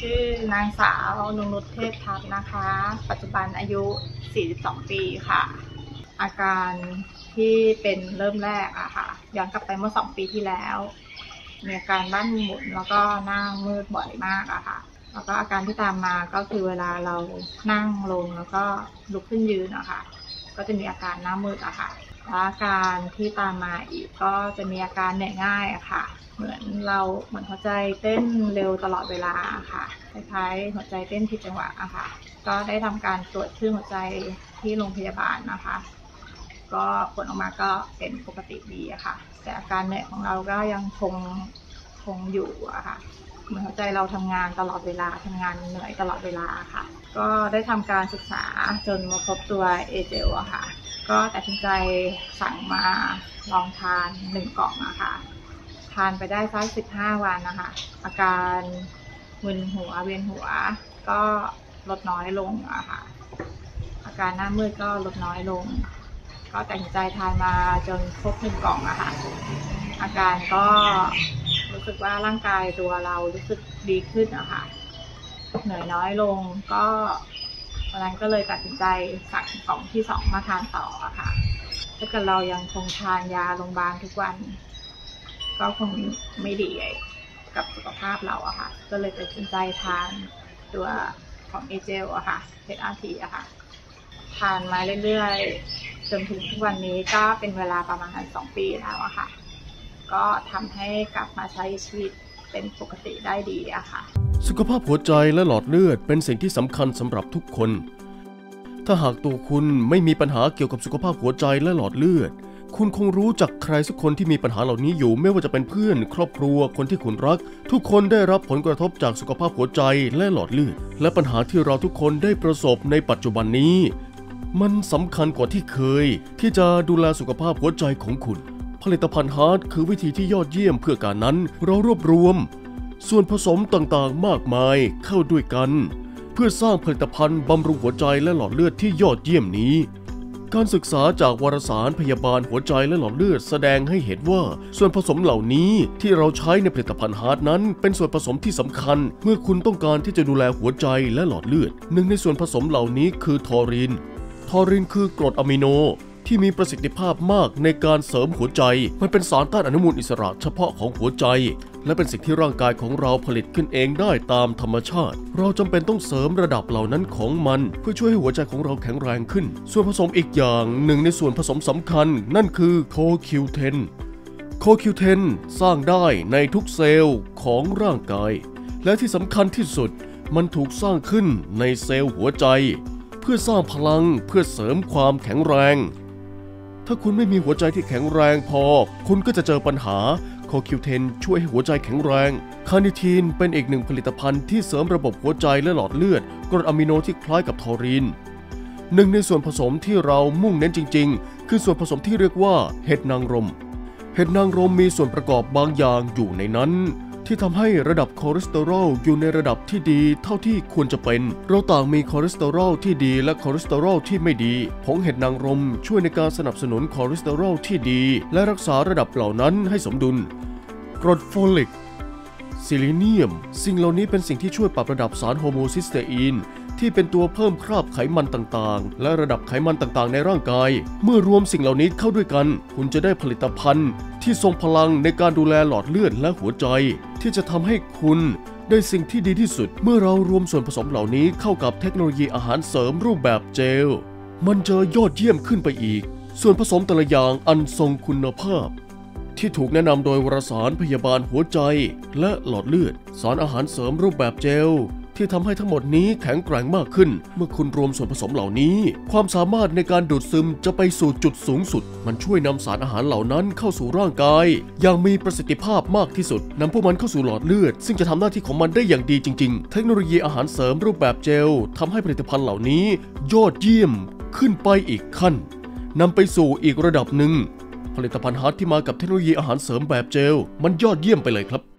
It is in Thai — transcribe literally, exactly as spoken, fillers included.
ชื่อนางสาวนงนุชเทพทัพนะคะ ปัจจุบันอายุ สี่สิบสอง ปีค่ะ อาการที่เป็นเริ่มแรกอะค่ะย้อนกลับไปเมื่อสองปีที่แล้วมีอาการบ้านหมุนแล้วก็หน้ามืดบ่อยมากอะค่ะแล้วก็อาการที่ตามมาก็คือเวลาเรานั่งลงแล้วก็ลุกขึ้นยืนอะค่ะก็จะมีอาการหน้ามืดอะค่ะและอาการที่ตามมาอีกก็จะมีอาการเหนื่อยง่ายอะค่ะเหมือนเราเหมือนหัวใจเต้นเร็วตลอดเวลาค่ะคล้ายๆหัวใจเต้นผิดจังหวะอะค่ะก็ได้ทำการตรวจคลื่นหัวใจที่โรงพยาบาลนะคะก็ผลออกมาก็เป็นปกติดีอะค่ะแต่อาการเหนื่อยของเราก็ยังคงคงอยู่อะค่ะเหมือนหัวใจเราทำงานตลอดเวลาทำงานเหนื่อยตลอดเวลาค่ะก็ได้ทำการศึกษาจนมาพบตัวเอเจลอะค่ะก็ตัดสินใจสั่งมาลองทานหนึ่งกล่องอะค่ะทานไปได้สักสิบห้าวันนะคะอาการมึนหัวเวียนหัวก็ลดน้อยลงอะค่ะอาการหน้ามืดก็ลดน้อยลงก็ตัดสินใจทานมาจนครบหนึ่งกล่องอะค่ะอาการก็รู้สึกว่าร่างกายตัวเรารู้สึกดีขึ้นอะค่ะเหนื่อยน้อยลงก็วันนั้นก็เลยตัดสินใจสั่งกล่องที่สองมาทานต่ออะค่ะถ้าเกิดเรายังคงทานยาโรงพยาบาลทุกวันก็คงไม่ดีกับสุขภาพเราอะค่ะก็เลยตัดสินใจทานตัวของเอเจลอะค่ะเพชรอาร์ทีอะค่ะทานมาเรื่อยๆจนถึงทุกวันนี้ก็เป็นเวลาประมาณสองปีแล้วอะค่ะก็ทำให้กลับมาใช้ชีวิตเป็นปกติได้ดีอะค่ะสุขภาพหัวใจและหลอดเลือดเป็นสิ่งที่สำคัญสำหรับทุกคนถ้าหากตัวคุณไม่มีปัญหาเกี่ยวกับสุขภาพหัวใจและหลอดเลือดคุณคงรู้จักใครสักคนที่มีปัญหาเหล่านี้อยู่ไม่ว่าจะเป็นเพื่อนครอบครัวคนที่คุณรักทุกคนได้รับผลกระทบจากสุขภาพหัวใจและหลอดเลือดและปัญหาที่เราทุกคนได้ประสบในปัจจุบันนี้มันสำคัญกว่าที่เคยที่จะดูแลสุขภาพหัวใจของคุณผลิตภัณฑ์ฮาร์ทคือวิธีที่ยอดเยี่ยมเพื่อการนั้นเรารวบรวมส่วนผสมต่างๆมากมายเข้าด้วยกันเพื่อสร้างผลิตภัณฑ์บำรุงหัวใจและหลอดเลือดที่ยอดเยี่ยมนี้การศึกษาจากวารสารพยาบาลหัวใจและหลอดเลือดแสดงให้เห็นว่าส่วนผสมเหล่านี้ที่เราใช้ในผลิตภัณฑ์ฮาร์ทนั้นเป็นส่วนผสมที่สำคัญเมื่อคุณต้องการที่จะดูแลหัวใจและหลอดเลือดหนึ่งในส่วนผสมเหล่านี้คือทอรินทอรินคือกรดอะมิโนที่มีประสิทธิภาพมากในการเสริมหัวใจมันเป็นสารต้านอนุมูลอิสระเฉพาะของหัวใจและเป็นสิ่งที่ร่างกายของเราผลิตขึ้นเองได้ตามธรรมชาติเราจำเป็นต้องเสริมระดับเหล่านั้นของมันเพื่อช่วยให้หัวใจของเราแข็งแรงขึ้นส่วนผสมอีกอย่างหนึ่งในส่วนผสมสำคัญนั่นคือโค คิว เท็น โค คิว เท็น สร้างได้ในทุกเซลล์ของร่างกายและที่สำคัญที่สุดมันถูกสร้างขึ้นในเซลล์หัวใจเพื่อสร้างพลังเพื่อเสริมความแข็งแรงถ้าคุณไม่มีหัวใจที่แข็งแรงพอคุณก็จะเจอปัญหาโค คิว เท็น ช่วยให้หัวใจแข็งแรงคาร์นิทีนเป็นอีกหนึ่งผลิตภัณฑ์ที่เสริมระบบหัวใจและหลอดเลือดกรดอะมิโนที่คล้ายกับทอรินหนึ่งในส่วนผสมที่เรามุ่งเน้นจริงๆคือส่วนผสมที่เรียกว่าเห็ดนางรมเห็ดนางรมมีส่วนประกอบบางอย่างอยู่ในนั้นที่ทำให้ระดับคอเลสเตอรอลอยู่ในระดับที่ดีเท่าที่ควรจะเป็นเราต่างมีคอเลสเตอรอลที่ดีและคอเลสเตอรอลที่ไม่ดีผงเห็ดนางรมช่วยในการสนับสนุนคอเลสเตอรอลที่ดีและรักษาระดับเหล่านั้นให้สมดุลกรดโฟลิกซิลิเนียมสิ่งเหล่านี้เป็นสิ่งที่ช่วยปรับระดับสารโฮโมซิสเตอีนที่เป็นตัวเพิ่มคราบไขมันต่างๆและระดับไขมันต่างๆในร่างกายเมื่อรวมสิ่งเหล่านี้เข้าด้วยกันคุณจะได้ผลิตภัณฑ์ที่ทรงพลังในการดูแลหลอดเลือดและหัวใจที่จะทำให้คุณได้สิ่งที่ดีที่สุดเมื่อเรารวมส่วนผสมเหล่านี้เข้ากับเทคโนโลยีอาหารเสริมรูปแบบเจลมันจะยอดเยี่ยมขึ้นไปอีกส่วนผสมแต่ละอย่างอันทรงคุณภาพที่ถูกแนะนำโดยวารสารพยาบาลหัวใจและหลอดเลือดสารอาหารเสริมรูปแบบเจลที่ทำให้ทั้งหมดนี้แข็งแกร่งมากขึ้นเมื่อคุณรวมส่วนผสมเหล่านี้ความสามารถในการดูดซึมจะไปสู่จุดสูงสุดมันช่วยนำสารอาหารเหล่านั้นเข้าสู่ร่างกายอย่างมีประสิทธิภาพมากที่สุดนำพวกมันเข้าสู่หลอดเลือดซึ่งจะทำหน้าที่ของมันได้อย่างดีจริงๆเทคโนโลยีอาหารเสริมรูปแบบเจลทำให้ผลิตภัณฑ์เหล่านี้ยอดเยี่ยมขึ้นไปอีกขั้นนำไปสู่อีกระดับหนึ่งผลิตภัณฑ์ฮาร์ทที่มากับเทคโนโลยีอาหารเสริมแบบเจลมันยอดเยี่ยมไปเลยครับ